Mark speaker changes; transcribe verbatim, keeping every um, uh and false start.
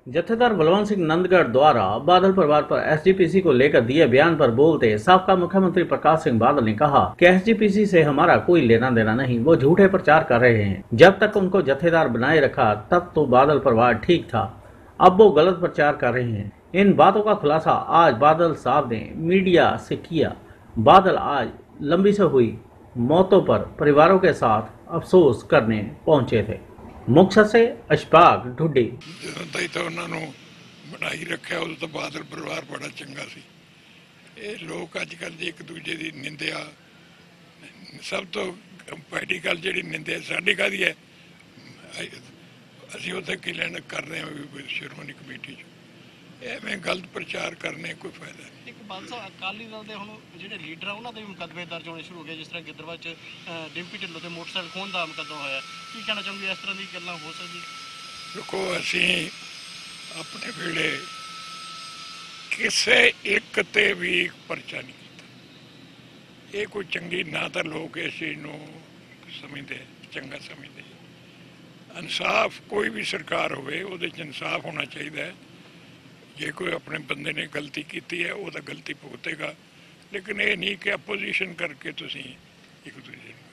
Speaker 1: जत्थेदार बलवंत सिंह नंदगढ़ द्वारा बादल परिवार पर एसजीपीसी को लेकर दिए बयान पर बोलते साबका मुख्यमंत्री प्रकाश सिंह बादल ने कहा कि एसजीपीसी से हमारा कोई लेना देना नहीं, वो झूठे प्रचार कर रहे हैं। जब तक उनको जत्थेदार बनाए रखा तब तो बादल परिवार ठीक था, अब वो गलत प्रचार कर रहे हैं। इन बातों का खुलासा आज बादल साहब ने मीडिया से किया। बादल आज लंबी से हुई मौतों पर परिवारों के साथ अफसोस करने पहुंचे थे। मुक्तसर से अशफाक ढुड्डी।
Speaker 2: ਜਦੋਂ ਤਾਈ ਤਾਂ ਉਹਨਾਂ ਨੂੰ ਬਣਾਈ ਰੱਖਿਆ ਉਦੋਂ ਤਾਂ ਬਾਦਲ ਪਰਿਵਾਰ ਬੜਾ ਚੰਗਾ ਸੀ। ਇਹ ਲੋਕ ਅੱਜ ਕੱਲ੍ਹ ਦੀ ਇੱਕ ਦੂਜੇ ਦੀ ਨਿੰਦਿਆ, ਸਭ ਤੋਂ ਪਹਿਲੀ ਗੱਲ ਜਿਹੜੀ ਨਿੰਦਿਆ ਸਾਡੀ ਕਾਹਦੀ ਹੈ, ਅਸੀਂ ਉੱਥੇ ਕੀ ਲੈਣ ਕਰ ਰਹੇ ਹਾਂ ਸ਼੍ਰੋਮਣੀ ਕਮੇਟੀ 'ਚ, ਐਵੇਂ ਗਲਤ ਪ੍ਰਚਾਰ ਕਰਨੇ ਕੋਈ ਫਾਇਦਾ ਨਹੀਂ।
Speaker 3: ਇੱਕ ਬਾਦਸ਼ਾਹ ਅਕਾਲੀ ਦਲ ਦੇ ਹੁਣ ਜਿਹੜੇ ਲੀਡਰ ਆ ਉਹਨਾਂ ਦੇ ਵੀ ਮੁਕੱਦਮੇ ਦਰਜ ਹੋਣੇ ਸ਼ੁਰੂ ਹੋ ਗਏ, ਜਿਸ ਤਰ੍ਹਾਂ ਗਿੱਦੜਬਾਹਾ 'ਚ ਡਿੰਪੀ ਢਿੱਲੋਂ ਤੇ ਮੋਟਰਸਾਈਕਲ ਖੋਹਣ ਦਾ ਮੁਕੱਦਮਾ ਹੋਇਆ। ਕੀ ਕਹਿਣਾ ਚਾਹੋਗੇ, ਇਸ ਤਰ੍ਹਾਂ ਦੀ ਗੱਲਾਂ ਹੋ ਸਕਦੀ?
Speaker 2: ਦੇਖੋ, ਅਸੀਂ ਆਪਣੇ ਵੇਲੇ ਕਿਸੇ ਇੱਕ ਤੇ ਵੀ ਪਰਚਾ ਨਹੀਂ ਕੀਤਾ। ਇਹ ਕੋਈ ਚੰਗੀ ਨਾ ਤਾਂ ਲੋਕ ਇਸ ਚੀਜ਼ ਨੂੰ ਸਮਝਦੇ, ਚੰਗਾ ਸਮਝਦੇ। ਇਨਸਾਫ ਕੋਈ ਵੀ ਸਰਕਾਰ ਹੋਵੇ ਉਹਦੇ 'ਚ ਇਨਸਾਫ ਹੋਣਾ ਚਾਹੀਦਾ ਹੈ। ਜੇ ਕੋਈ ਆਪਣੇ ਬੰਦੇ ਨੇ ਗਲਤੀ ਕੀਤੀ ਹੈ ਉਹ ਤਾਂ ਗਲਤੀ ਭੁਗਤੇਗਾ, ਲੇਕਿਨ ਇਹ ਨਹੀਂ ਕਿ ਅਪੋਜੀਸ਼ਨ ਕਰਕੇ ਤੁਸੀਂ ਇੱਕ ਦੂਜੇ